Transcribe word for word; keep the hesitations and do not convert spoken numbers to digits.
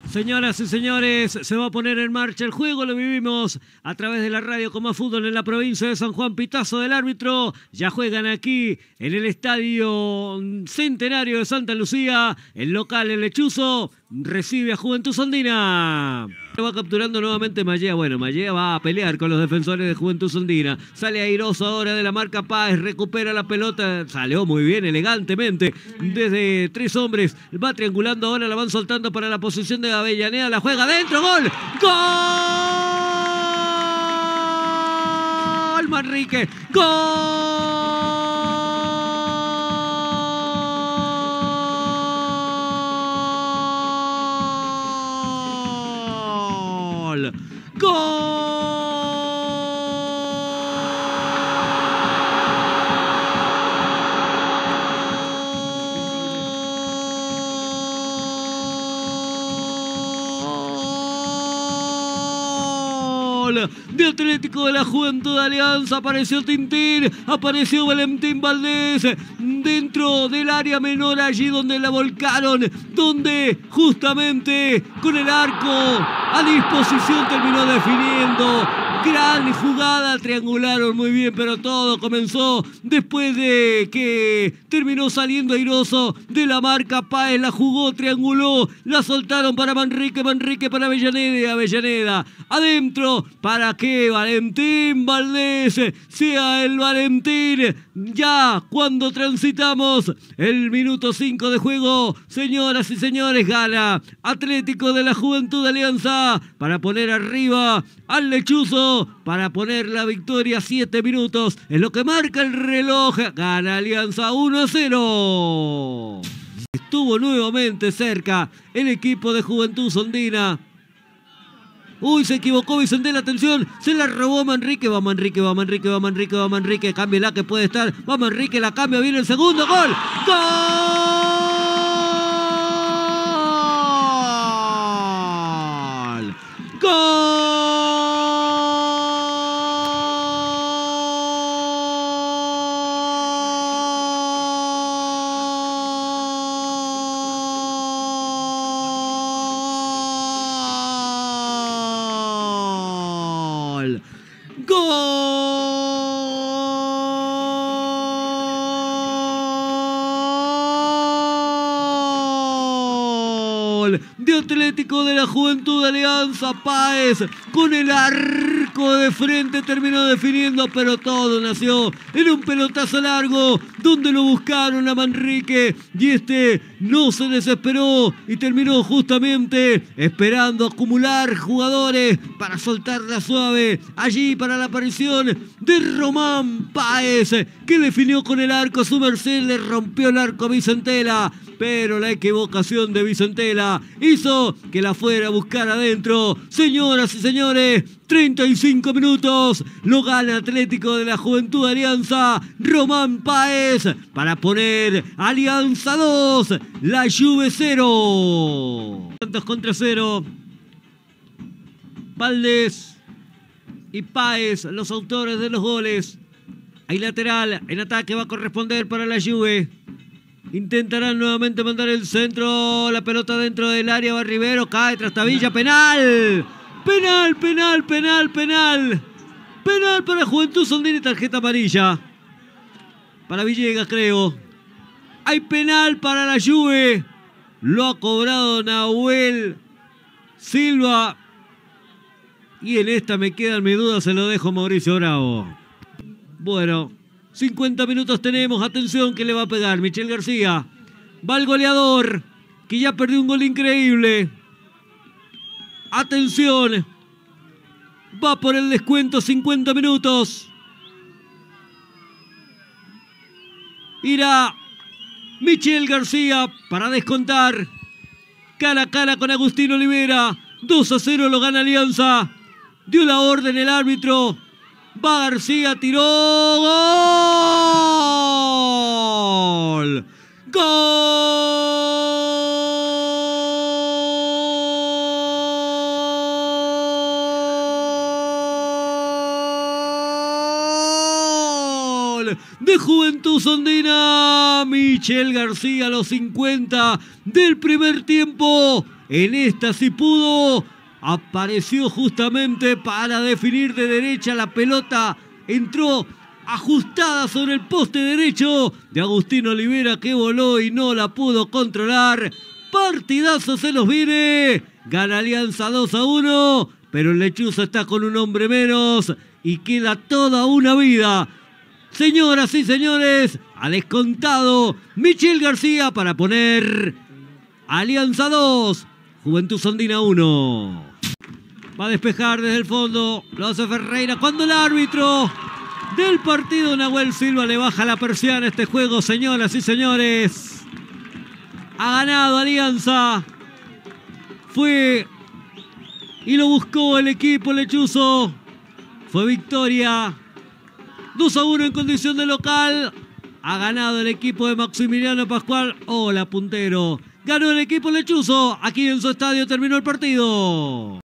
Señoras y señores, se va a poner en marcha el juego, lo vivimos a través de la radio Como Fútbol en la provincia de San Juan. Pitazo del árbitro, ya juegan aquí en el Estadio Centenario de Santa Lucía, el local El Lechuzo recibe a Juventud Sondina. Va capturando nuevamente Mallea. Bueno, Mallea va a pelear con los defensores de Juventud Sondina. Sale airoso ahora de la marca Páez, recupera la pelota, salió muy bien, elegantemente, desde tres hombres. Va triangulando ahora, la van soltando para la posición de Avellaneda, la juega adentro, gol. ¡Gol! Manrique, gol. ¡Gol! De Atlético de la Juventud de Alianza. Apareció Tintín, apareció Valentín Valdés dentro del área menor, allí donde la volcaron, donde justamente con el arco a disposición terminó definiendo. Gran jugada, triangularon muy bien, pero todo comenzó después de que terminó saliendo airoso de la marca Páez, la jugó, trianguló, la soltaron para Manrique, Manrique para Avellaneda, Avellaneda adentro para que Valentín Valdés sea el Valentín. Ya cuando transitamos el minuto cinco de juego, señoras y señores, gana Atlético de la Juventud de Alianza para poner arriba al Lechuzo, para poner la victoria. Siete minutos es lo que marca el reloj. Gana Alianza uno a cero. Estuvo nuevamente cerca el equipo de Juventud Sondina. Uy, se equivocó Vicentela, atención, se la robó Manrique, va Manrique, va Manrique, va Manrique, va Manrique, cámbiala que puede estar, va Manrique, la cambia, viene el segundo, gol, gol, gol. Gol de Atlético de la Juventud de Alianza. Páez con el arco de frente terminó definiendo, pero todo nació en un pelotazo largo donde lo buscaron a Manrique y este no se desesperó y terminó justamente esperando acumular jugadores para soltarla suave allí para la aparición de Román Páez, que definió con el arco. Su merced le rompió el arco a Vicentela, pero la equivocación de Vicentela hizo que la fuera a buscar adentro. Señoras y señores, treinta y cinco minutos, lo gana Atlético de la Juventud de Alianza. Román Páez para poner Alianza dos, la Juve cero. Tantos contra cero. Valdés y Páez, los autores de los goles. Hay lateral, en ataque va a corresponder para la Juve. Intentarán nuevamente mandar el centro, la pelota dentro del área, va Rivero, cae Trastavilla, penal. Penal, penal, penal, penal. Penal para Juventud Sondina y tarjeta amarilla. Para Villegas, creo. Hay penal para la Juve. Lo ha cobrado Nahuel Silva. Y en esta me quedan mis dudas, se lo dejo a Mauricio Bravo. Bueno, cincuenta minutos tenemos. Atención que le va a pegar Michel García. Va el goleador, que ya perdió un gol increíble. Atención. Va por el descuento, cincuenta minutos. Irá Michel García para descontar. Cara a cara con Agustín Olivera. dos a cero lo gana Alianza. Dio la orden el árbitro. Va García, tiró. ¡Gol! ¡Gol! De Juventud Sondina. Michel García a los cincuenta del primer tiempo. En esta sí pudo. Apareció justamente para definir de derecha. La pelota entró ajustada sobre el poste derecho de Agustín Olivera, que voló y no la pudo controlar. Partidazo se los viene. Gana Alianza dos a uno. Pero el Lechuza está con un hombre menos y queda toda una vida. Señoras y señores, al descontado Michel García para poner Alianza dos, Juventud Andina uno. Va a despejar desde el fondo, lo hace Ferreira cuando el árbitro del partido, Nahuel Silva, le baja la persiana a este juego. Señoras y señores, ha ganado Alianza. Fue y lo buscó el equipo lechuzo. Fue victoria dos a uno en condición de local. Ha ganado el equipo de Maximiliano Pascual. Hola, puntero. Ganó el equipo lechuzo. Aquí en su estadio terminó el partido.